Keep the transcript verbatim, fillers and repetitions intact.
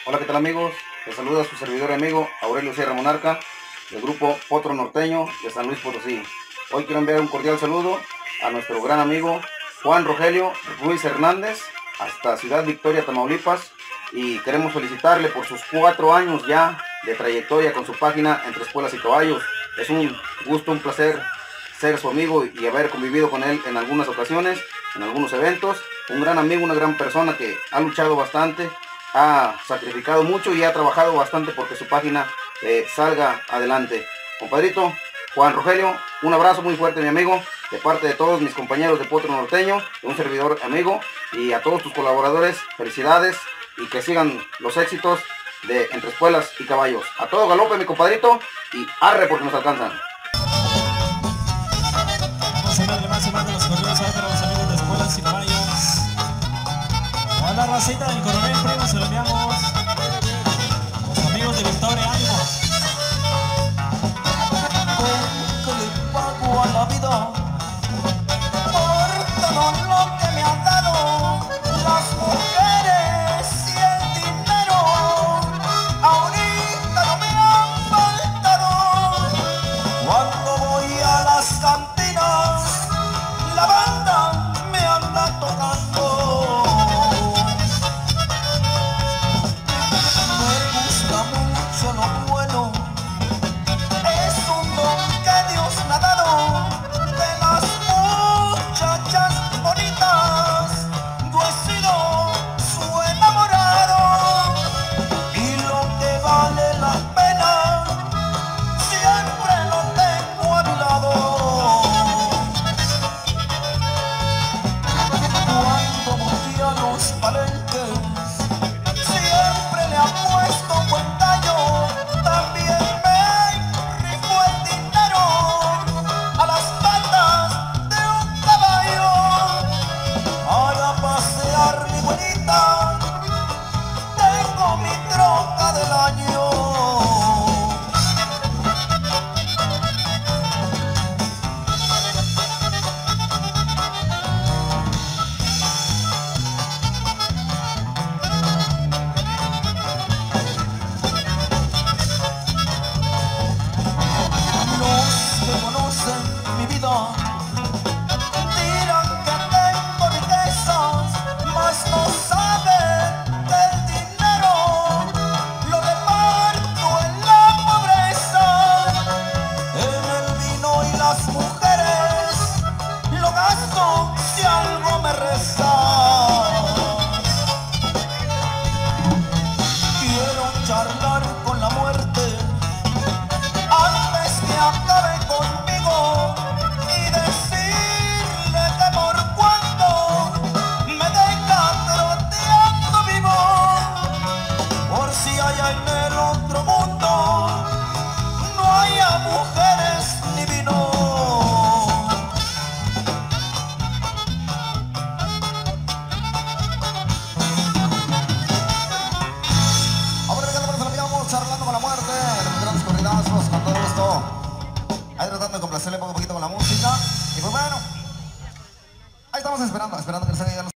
Hola, ¿qué tal amigos? Les saluda su servidor y amigo Aurelio Sierra Monarca del grupo Potro Norteño de San Luis Potosí. Hoy quiero enviar un cordial saludo a nuestro gran amigo Juan Rogelio Ruiz Hernández hasta Ciudad Victoria, Tamaulipas, y queremos felicitarle por sus cuatro años ya de trayectoria con su página Entre Espuelas y Caballos. Es un gusto, un placer ser su amigo y haber convivido con él en algunas ocasiones, en algunos eventos. Un gran amigo, una gran persona que ha luchado bastante, ha sacrificado mucho y ha trabajado bastante porque su página eh, salga adelante. Compadrito Juan Rogelio, un abrazo muy fuerte, mi amigo, de parte de todos mis compañeros de Potro Norteño, de un servidor amigo, y a todos tus colaboradores, felicidades y que sigan los éxitos de Entre Espuelas y Caballos. A todo galope, mi compadrito, y arre porque nos alcanzan. Vamos a darle más y más de los correos a los amigos de Espuelas y Caballos. A la racita del Coronel Primo se lo enviamos. Los amigos de Victoria, ánimo. ¿Qué le pago a la vida por todo lo que me han dado las mujeres y el dinero? Ahorita no me han faltado. Cuando voy a las cantinas, la banda me anda tocando. Me gusta mucho lo bueno, es un don que Dios me ha dado. De las muchachas bonitas, yo he sido su enamorado. Y lo que vale la pena, siempre lo tengo a mi lado. Cuando voy a los palenques, siempre le apuesto un buen gallo. También me rifo el dinero a las patas de un caballo. Para pasear mi güerita, tengo mi troca del año. Los que conocen mi vida dirán que tengo riquezas, mas no saben que el dinero lo reparto en la pobreza. En el vino y las mujeres lo gasto si algo me resta. Quiero charlar con la muerte antes que acabe conmigo y decirle que por cuanto me deja troteando vivo, por si allá en el otro mundo no haya mujeres ni vino. Ahora que nos enviamos charlando con la muerte, los grandes corridazos, con todo gusto. Ahí tratando de complacerle poco a poquito con la música. Y pues bueno, ahí estamos esperando, esperando que les haga